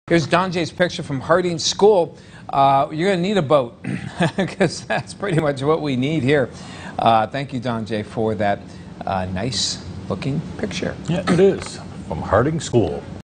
Here's Donjae's picture from Harding School. You're going to need a boat because that's pretty much what we need here. Thank you, Donjae, for that nice looking picture. Yeah, it is from Harding School.